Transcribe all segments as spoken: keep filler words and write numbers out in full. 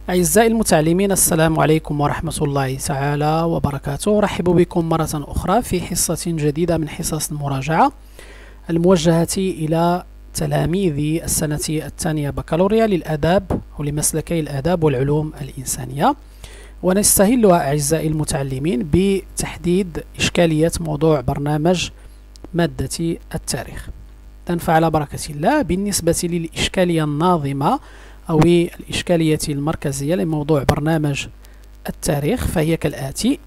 أعزائي المتعلمين، السلام عليكم ورحمة الله تعالى وبركاته. أرحب بكم مرة أخرى في حصة جديدة من حصص المراجعة الموجهة إلى تلاميذ السنة الثانية بكالوريا للآداب ولمسلكي الآداب والعلوم الإنسانية، ونستهلها أعزائي المتعلمين بتحديد إشكالية موضوع برنامج مادة التاريخ. فعلى بركة الله، بالنسبة للإشكالية الناظمة أو الإشكالية المركزية لموضوع برنامج التاريخ فهي كالآتي: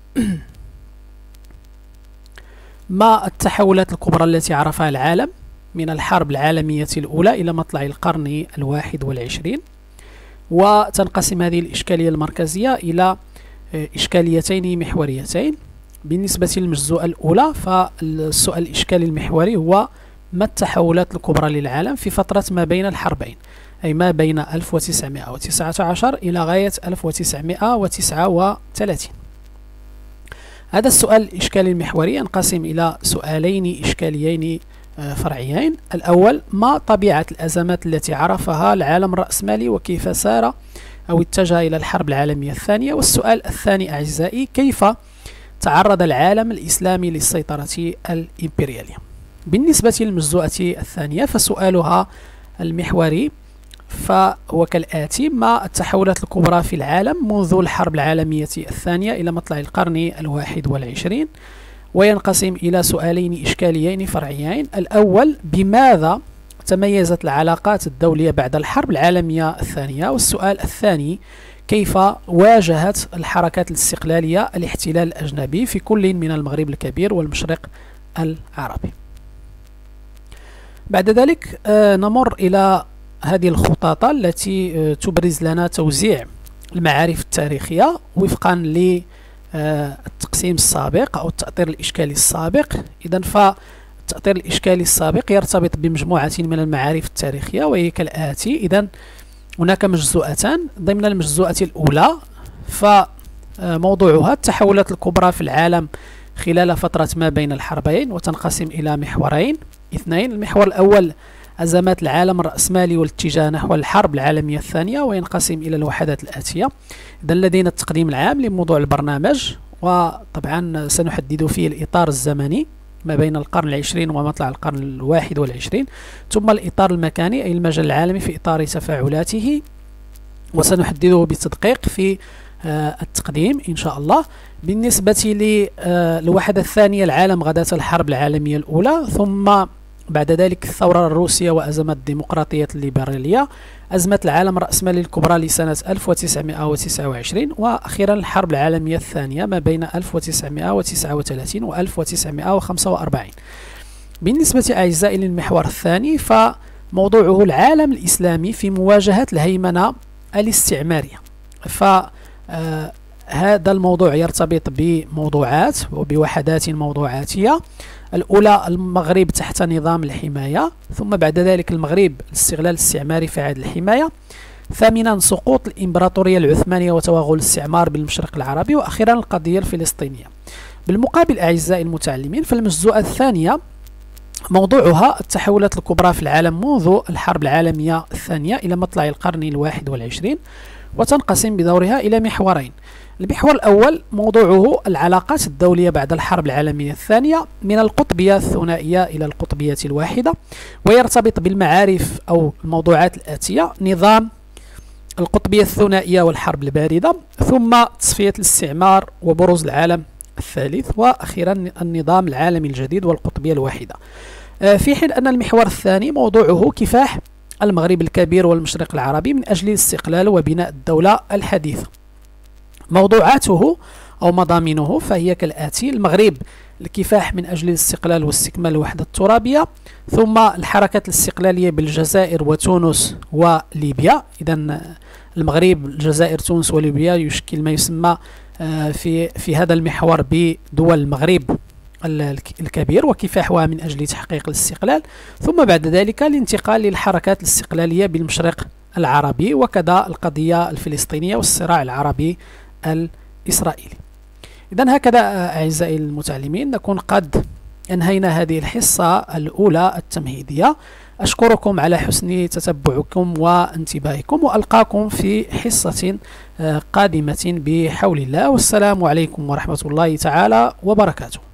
ما التحولات الكبرى التي عرفها العالم من الحرب العالمية الأولى إلى مطلع القرن الواحد والعشرين؟ وتنقسم هذه الإشكالية المركزية إلى إشكاليتين محوريتين. بالنسبة للمجزوءة الأولى، فالسؤال الإشكالي المحوري هو: ما التحولات الكبرى للعالم في فترة ما بين الحربين، أي ما بين ألف وتسعمائة وتسعة عشر إلى غاية ألف وتسعمائة وتسعة وثلاثين؟ هذا السؤال الإشكالي المحوري ينقسم إلى سؤالين إشكاليين فرعيين. الأول: ما طبيعة الأزمات التي عرفها العالم الرأسمالي وكيف سار أو اتجه إلى الحرب العالمية الثانية؟ والسؤال الثاني أعزائي: كيف تعرض العالم الإسلامي للسيطرة الإمبريالية؟ بالنسبة للمجزوءة الثانية فسؤالها المحوري فهو كالآتي: ما التحولات الكبرى في العالم منذ الحرب العالمية الثانية إلى مطلع القرن الواحد والعشرين؟ وينقسم إلى سؤالين إشكاليين فرعيين. الأول: بماذا تميزت العلاقات الدولية بعد الحرب العالمية الثانية؟ والسؤال الثاني: كيف واجهت الحركات الاستقلالية الاحتلال الأجنبي في كل من المغرب الكبير والمشرق العربي؟ بعد ذلك نمر إلى هذه الخطاطة التي تبرز لنا توزيع المعارف التاريخية وفقا للتقسيم السابق أو التأطير الإشكالي السابق. إذن فالتأطير الإشكالي السابق يرتبط بمجموعة من المعارف التاريخية وهي كالآتي. إذن هناك مجزوءتان. ضمن المجزوءة الأولى فموضوعها التحولات الكبرى في العالم خلال فترة ما بين الحربين، وتنقسم إلى محورين اثنين. المحور الأول: أزمات العالم الرأسمالي والاتجاه نحو الحرب العالمية الثانية، وينقسم إلى الوحدات الآتية. إذن لدينا التقديم العام لموضوع البرنامج، وطبعا سنحدد فيه الإطار الزمني ما بين القرن العشرين ومطلع القرن الواحد والعشرين، ثم الإطار المكاني أي المجال العالمي في إطار تفاعلاته، وسنحدده بالتدقيق في التقديم إن شاء الله. بالنسبة للوحدة الثانية: العالم غداة الحرب العالمية الأولى، ثم بعد ذلك الثورة الروسية وأزمات الديمقراطية الليبرالية، أزمة العالم الرأسمالي الكبرى لسنة ألف وتسعمائة وتسعة وعشرين، وأخيرا الحرب العالمية الثانية ما بين ألف وتسعمائة وتسعة وثلاثين و ألف وتسعمائة وخمسة وأربعين. بالنسبة أعزائي للمحور الثاني فموضوعه العالم الإسلامي في مواجهة الهيمنة الاستعمارية. فهذا الموضوع يرتبط بموضوعات وبوحدات موضوعاتية. الأولى: المغرب تحت نظام الحماية، ثم بعد ذلك المغرب الاستغلال الاستعماري في عهد الحماية، ثامنا سقوط الإمبراطورية العثمانية وتوغل الاستعمار بالمشرق العربي، وأخيرا القضية الفلسطينية. بالمقابل أعزائي المتعلمين فالمجزوءة الثانية موضوعها التحولات الكبرى في العالم منذ الحرب العالمية الثانية إلى مطلع القرن الواحد والعشرين، وتنقسم بدورها إلى محورين. المحور الأول موضوعه العلاقات الدولية بعد الحرب العالمية الثانية من القطبية الثنائية إلى القطبية الواحدة، ويرتبط بالمعارف أو الموضوعات الآتية: نظام القطبية الثنائية والحرب الباردة، ثم تصفية الاستعمار وبروز العالم الثالث، وأخيرا النظام العالمي الجديد والقطبية الواحدة. في حين أن المحور الثاني موضوعه كفاح المغرب الكبير والمشرق العربي من أجل الاستقلال وبناء الدولة الحديثة. موضوعاته أو مضامينه فهي كالآتي: المغرب الكفاح من أجل الاستقلال واستكمال الوحدة الترابية، ثم الحركات الاستقلالية بالجزائر وتونس وليبيا. إذن المغرب، الجزائر، تونس وليبيا يشكل ما يسمى في في هذا المحور بدول المغرب الكبير وكفاحها من أجل تحقيق الاستقلال، ثم بعد ذلك الانتقال للحركات الاستقلالية بالمشرق العربي، وكذا القضية الفلسطينية والصراع العربي الإسرائيلي. إذن هكذا أعزائي المتعلمين نكون قد أنهينا هذه الحصة الأولى التمهيدية. أشكركم على حسن تتبعكم وانتباهكم، وألقاكم في حصة قادمة بحول الله، والسلام عليكم ورحمة الله تعالى وبركاته.